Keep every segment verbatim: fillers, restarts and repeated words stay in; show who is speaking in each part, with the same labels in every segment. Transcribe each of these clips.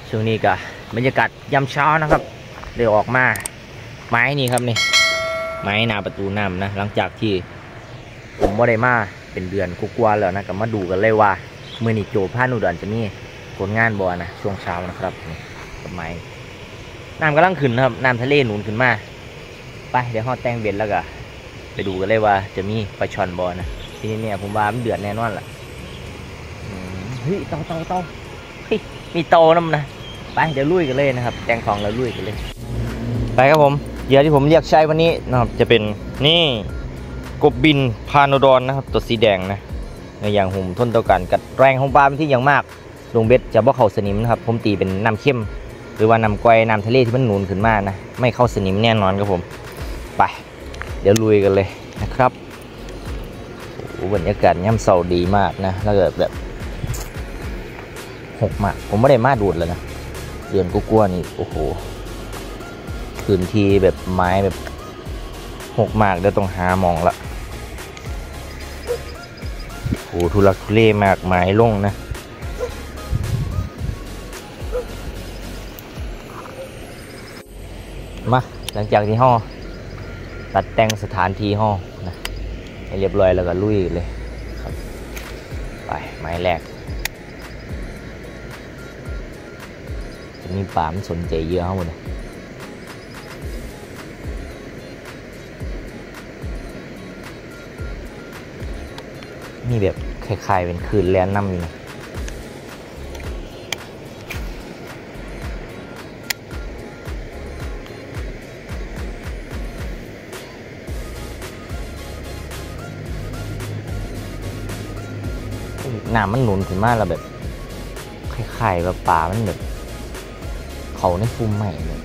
Speaker 1: ช่วงนี้ก็บรรยากาศยามเช้านะครับเดี๋ยวออกมาไม้นี่ครับนี่ไม้หน้าประตูน้ำนะหลังจากที่ผมไม่ได้มาเป็นเดือนกว่าแล้วนะก็มาดูกันเลยว่าเมื่อนี้โจพานุดรจะมีผลงานบ่อนะช่วงเช้านะครับกับไม้น้ำกำลังขึ้นนะครับน้ำทะเลหนุนขึ้นมาไปเดี๋ยวห่อแตงเบ็ดแล้วก็ไปดูกันเลยว่าจะมีปลาช่อนบ่อนะทีนี้เนี่ยผมว่ามันเดือดแน่นอนแหละเฮ้ยเต่าเต่าเต่าเฮ้ยมีเต่าน้ำนะไปเดี๋ยวลุยกันเลยนะครับแตงของแล้วลุยกันเลยไปครับผมเหยื่อที่ผมเรียกใช้วันนี้นะครับจะเป็นนี่กบบินพาโนดอนนะครับตัวสีแดงนะในอย่างหุ่มทนต่อการกัดแรงของปลาเป็นที่อย่างมากลงเบ็ดจะบ่เข้าสนิมนะครับผมตีเป็นน้ำเข้มหรือว่าน้ำก้อยน้ำทะเลที่มันหนุนขึ้นมานะไม่เข้าสนิมแน่นอนครับผมไปเดี๋ยวลุยกันเลยนะครับโอ้บรรยากาศย่ำเสาดีมากนะแล้วก็แบบหกมากผมไม่ได้มาดูดเลยนะเดือนกุ้กๆนี่โอ้โหพื้นที่แบบไม้แบบหกมากเดี๋ยวต้องหามองละโอ้ทุลักทุเลมากไม้ลงนะมาหลังจากที่ห่อตัดแต่งสถานที่ห่อนะให้เรียบร้อยแล้วก็ลุยเลยครับไปไม้แรกจะมีป่ามสนใจเยอะเข้าหมดเลยมีแบบคล้ายๆเป็นคืนแลนน้ำอยู่นะน้ำมันหนุนขึ้นมาแล้วแบบคล้ายๆแบบป่ามันแบบเขาในฟุ้มใหม่เลย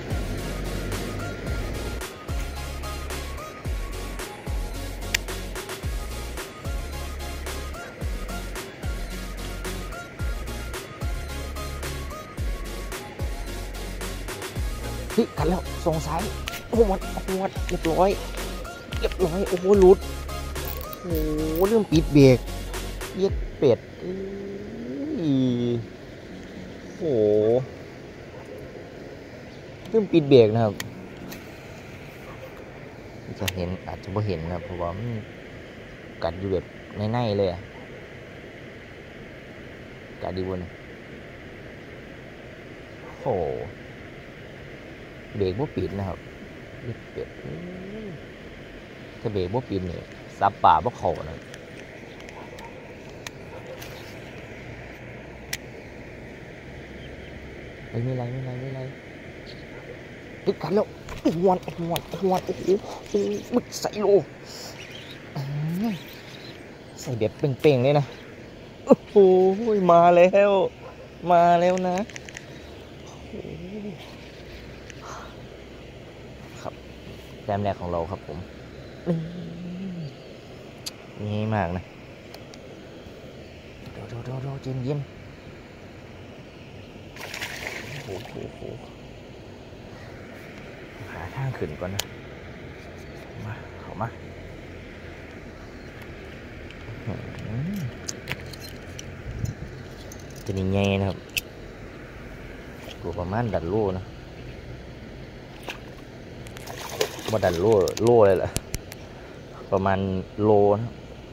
Speaker 1: เฮ้ยกันแล้วสงสัยโอ้โหโอ้โหเรียบร้อยเรียบร้อยโอ้โหหลุดโอ้โหเรื่องปิดเบรกเย็ดเป็ดโอ้โหเรื่องปิดเบรกนะครับจะเห็นอาจจะไม่เห็นนะเพราะว่ามันกัดอยู่แบบในๆเลยอะกัดดีบนโอ้เบรกบ่ปิดนะครับเบรกถ้าเบรกบ่ปิดเนี่ยซับป่าบ่เข่านะไม่มีไรไม่ไรไม่ไรติดกันแล้วอ้วนอ้วนอ้วนโอ้โหโอ้บึกใส่โลใส่เด็ดเป่งๆเลยนะโอ้โหมาแล้วมาแล้วนะครับแต้มแรกของเราครับผมนี่มากนะเดี๋ยวเดี๋ยวเดี๋ยวเดี๋ยวเย็นเย็นโอ้โหโหหาทางขึ้นก่อนนะมาเข้ามาจะนี่ไงนะครับตัวประมาณดันโลนะว่าดันโลโลเลยแหละประมาณโลนะ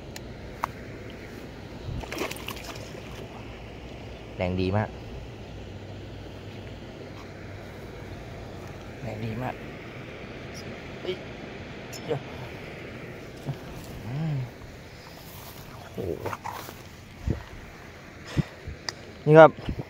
Speaker 1: แรงดีมากแรงดีมากโอ้นี่ครับ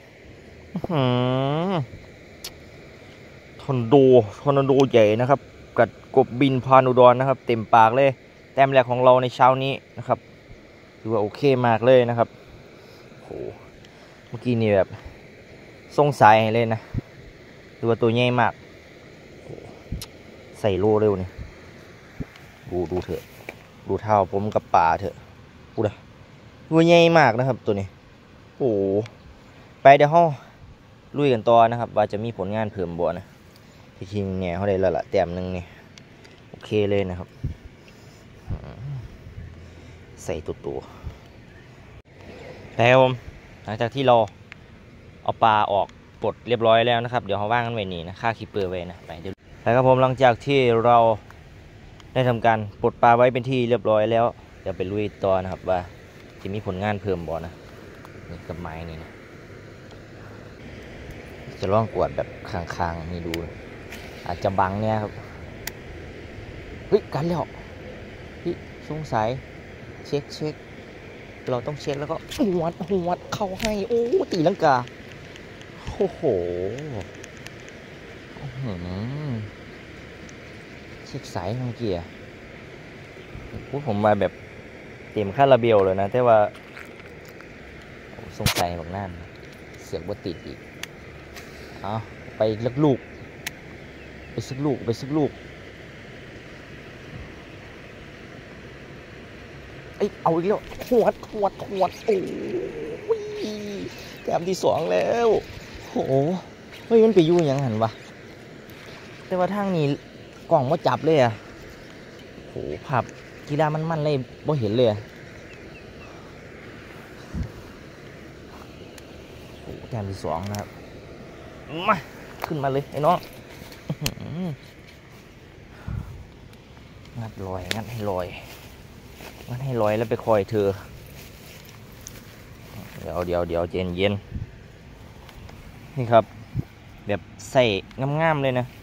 Speaker 1: ทอร์นาโดทอร์นาโดใหญ่นะครับกัดกบบินพานุดรนะครับเต็มปากเลยแต้มแรกของเราในเช้านี้นะครับถือว่าโอเคมากเลยนะครับโอ้เมื่อกี้นี่แบบทรงสายเลยนะถือว่าตัวใหญ่มากใส่โลเร็วนี่ดูดูเถอะดูเท้าผมกับป่าเถอะดูนะตัวใหญ่มากนะครับตัวนี้โอ้ไปเดี๋ยวห้องลุยกันต่อนะครับว่าจะมีผลงานเพิ่มบ่นะที่จริงเนี่ยเขาได้แล้วละแต้มหนึ่งนี่โอเคเลยนะครับใส่ตัวตัวแล้วหลังจากที่เราเอาปลาออกกปลดเรียบร้อยแล้วนะครับเดี๋ยวเขาว่างกันไว้นี่นะค่าคีเปอร์ไว้นะไปเดี๋ยวแล้วครับผมหลังจากที่เราได้ทำการปลดปลาไว้เป็นที่เรียบร้อยแล้วเดี๋ยวไปลุยต่อนะครับว่าจะมีผลงานเพิ่มบ่นะนี่กับไม้นี่นะจะลองกวดแบบคางๆนี่ดูอาจจะบังเนี่ยครับเฮ้ยกันแล้วพี่สงสัยเช็คเช็คเราต้องเช็คแล้วก็หวดหวดเข้าให้โอ้ตีลังกาโอ้โหเช็คสายเมื่อกี้อ่ะพูดผมมาแบบเต็มคาราเบลเลยนะแต่ว่าสงสัยแบบนั้นเสียงบ่ติดอีกเอาไปลึกลูกไปซึกลูกไปซึกลูกไอเอาอีกแล้วหวดหวดหวดโอ้ยแต้มที่สองแล้วโอ้โหเฮ้ยมันไปยุ่งยังหันวะแต่ว่าทางนี้กล่องมาจับเลยอ่ะโหภาพกีฬามันๆเลยบ่เห็นเลยโอ้แต้มที่สองนะครับมาขึ้นมาเลยไอ้น้องงัดลอยงัดให้ลอยงัดให้ลอยแล้วไปคอยเธอเดี๋ยวเดี๋ยวเดี๋ยวเย็นเย็นนี่ครับแบบใส่งามๆเลยนะ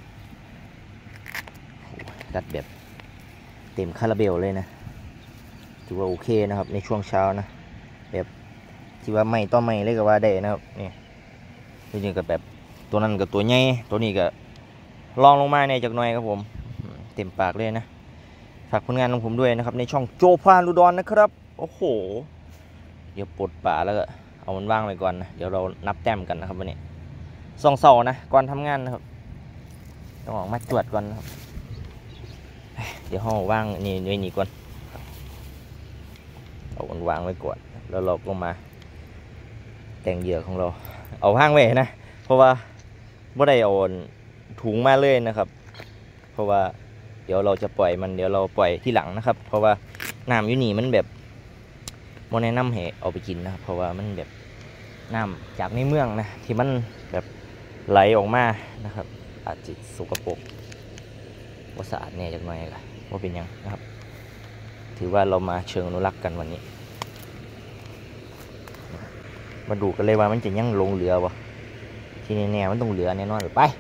Speaker 1: กัดแบบเต็มคาราเบลเลยนะถือว่าโอเคนะครับในช่วงเช้านะแบบที่ว่าไม่ต้องไม่เลยก็ว่าได้นะครับนี่จริงๆกับแบบตัวนั้นกับตัวใหญ่ตัวนี้ก็ลองลงมาเนี่ยจากหน่อยครับผมเต็มปากเลยนะฝากผลงานของผมด้วยนะครับในช่องโจพานอุดรนะครับโอ้โหเดี๋ยวปลดป่าแล้วก็เอามันว่างไปก่อนนะเดี๋ยวเรานับแต้มกันนะครับวันนี้สองเสานะก่อนทำงานนะครับต้องออกมาตรวจก่อนนะครับเดี๋ยวห้องว่างนี่ไว้นี่ก่อนเอามันวางไว้ก่อนแล้วเราก็มาแต่งเหยื่อของเราเอาห้างไว้นะเพราะว่าไม่ได้เอาถุงมาเลยนะครับเพราะว่าเดี๋ยวเราจะปล่อยมันเดี๋ยวเราปล่อยที่หลังนะครับเพราะว่าน้ำอยู่นี่มันแบบโมแนะนำให้เอาไปกินนะครับเพราะว่ามันแบบน้ำจากในเมืองนะที่มันแบบไหลออกมานะครับอาจจะสกปรกว่าสะอาดแน่จากหน่อยละว่าเป็นยังนะครับถือว่าเรามาเชิงอนุรักษ์กันวันนี้มาดูกันเลยว่ามันจะยังลงเรือวะที่แน่ๆมันต้องเรือแน่นอนหรือไป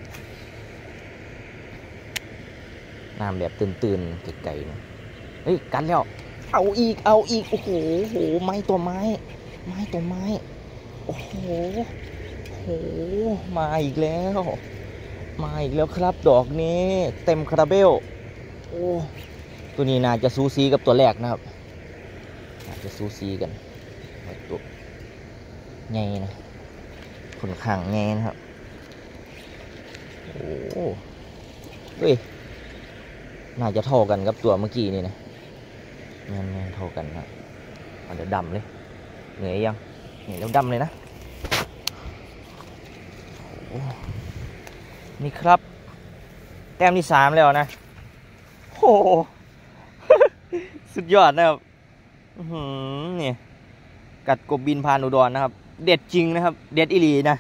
Speaker 1: น้ำแบบตื่นๆไกลๆนะเฮ้ยกันแล้วเอาอีกเอาอีกโอ้โหโหไม้ตัวไม้ไม้ตัวไม้โอ้โหโหมาอีกแล้วมาอีกแล้วครับดอกนี้เต็มคาราเบลโอ้ตัวนี้น่าจะซูซีกับตัวแรกนะครับน่าจะซูซีกันตัวใหญ่นะขนขังใหญ่นะครับโอ้เฮ้ยน่าจะเท่ากันกับตัวเมื่อกี้นี่นะแม่นๆเท่ากันครับมันจะดำเลยเหนื่อยยังเหนื่อยแล้วดำเลยนะนี่ครับแต้มที่สามแล้วนะโอ้สุดยอดนะครับนี่กัดกบบินพานอุดรนะครับเด็ดจริงนะครับเด็ดอีหลีนะ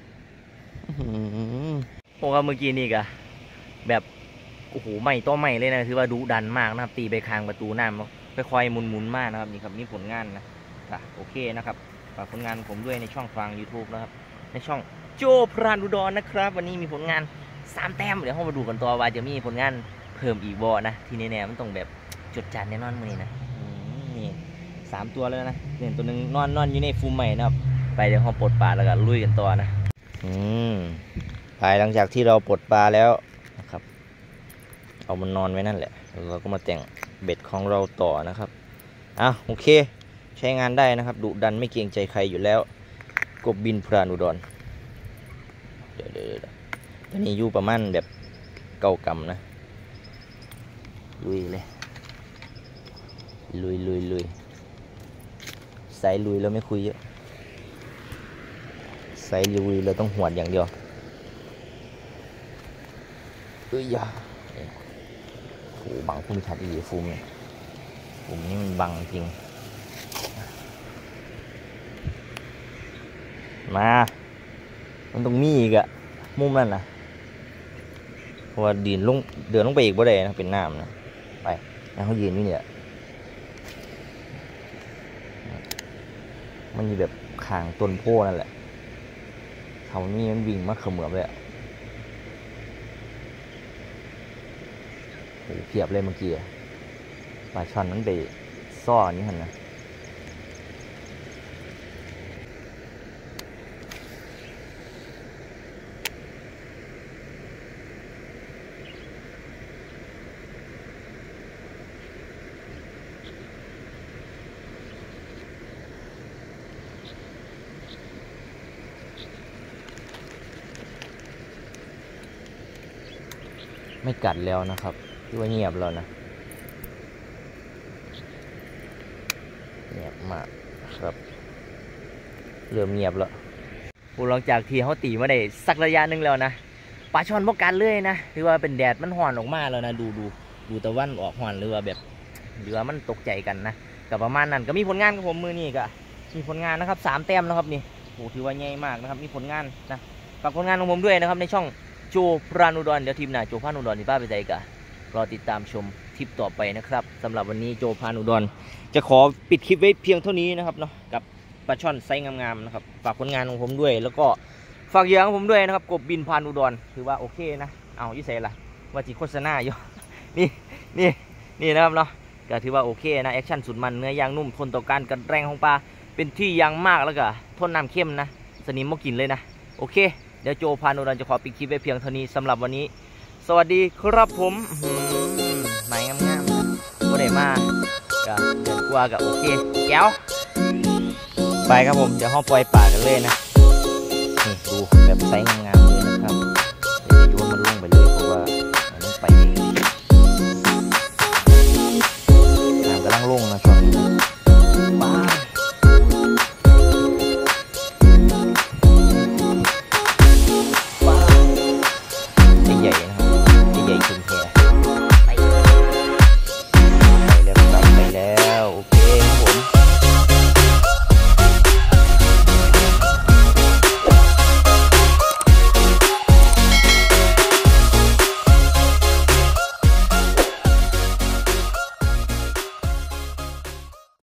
Speaker 1: ผมว่าเมื่อกี้นี่กะแบบโอ้โหใหม่ต่อใหม่เลยนะถือว่าดุดันมากนะครับตีไปคางประตูน้ำค่อยๆหมุนๆมากนะครับนี่ครับนี่ผลงานนะโอเคนะครับฝากผลงานผมด้วยในช่องฟัง ยูทูบ นะครับในช่องโจพรานอุดรนะครับวันนี้มีผลงานสามแต้มเดี๋ยวเรามาดูกันต่อว่าจะมีผลงานเพิ่มอีกบ่นะที่แน่ๆมันต้องแบบจดจัดแน่นอนมือนี้นะนี่สามตัวแล้วนะเนี่ยตัวหนึ่งนอนนอนอยู่ในฟูมใหม่นะครับไปเดี๋ยวเราปลดปลาแล้วก็ลุยกันต่อนะอืมไปหลังจากที่เราปลดปลาแล้วนะครับเอามันนอนไว้นั่นแหละเราก็มาแต่งเบ็ดของเราต่อนะครับอ่ะโอเคใช้งานได้นะครับดุดันไม่เกรงใจใครอยู่แล้วกบบินพรานอุดรเดี๋ยวเดี๋ยวตอนนี้อยู่ประมาณแบบเก่ากำนะลุยเลยลุยลุยลุยใส่ลุยเราไม่คุยเยอะใส่ลุยเราต้องหวดอย่างเดียวเอ้ยอย่าโอ้บังพุ่มทัดอีฟูมเนี่ยฟูมนี่มันบังจริงมามันต้องมีอีกอะมุมนั่นนะเพราะว่าดินลงเดินลงไปอีกบ่ได้นะเป็นน้ำนะไปนะเขายืนอยู่เนี่ยมันอยู่แบบขางต้นโพนั่นแหละเขานี่มันวิ่งมาเขมือบเลยอะโหเพียบเลยเมื่อกี้ปลาช่อนนั้นไปซ่อนนี่หันนะไม่กัดแล้วนะครับที่ว่าเงียบแล้วนะเงียบมากครับเริ่มเงียบแล้วปูหลังจากที่เขาตีมาได้สักระยะหนึ่งแล้วนะปลาช่อนพวกกันเลยนะหรือว่าเป็นแดดมันห่อนออกมาแล้วนะดูดูดูตะวันออกห่อนหรือว่าแบบหรือว่ามันตกใจกันนะกับประมาณนั้นก็มีผลงานกับผมมือนี่ก็มีผลงานนะครับสามแต้มนะครับนี่โอ้ถือว่าใหญ่มากนะครับมีผลงานนะฝากผลงานของผมด้วยนะครับในช่องโจพรานุดรเดี๋ยวทีมหน้าโจพรานุดรที่ป้าไปใจกันรอติดตามชมคลิปต่อไปนะครับสำหรับวันนี้โจพรานุดรจะขอปิดคลิปไว้เพียงเท่านี้นะครับเนาะกับปลาช่อนไซส์งามๆนะครับฝากผลงานของผมด้วยแล้วก็ฝากเหยื่อของผมด้วยนะครับกบบินพานุดรถือว่าโอเคนะเอายิ่งใส่ละว่าจีโฆษณาอยู่ นี่นี่นี่นะครับเนาะก็ถือว่าโอเคนะแอคชั่นสุดมันเนื้อย่างนุ่มทนต่อการกัดแรงของปลาเป็นที่ยังมากแล้วก็ทนน้ำเข้มนะสนิมไม่กินเลยนะโอเคเดี๋ยวโจพานุดรจะขอปิดคลิปไว้เพียงเท่านี้สำหรับวันนี้สวัสดีครับผมหมายงามๆก็ได้มาก็เดือนกว่าก็โอเคแก้วไปครับผมเดี๋ยวห้องปล่อยป่ากันเลยนะนี่ดูแบบไซส์งามๆเลยนะครับเดี๋ยวโยนมันลงไปเลยเพราะว่ามันต้องไปน้ำกำลังลงนะช่วงนี้ป้าป้าใหญ่ๆนะ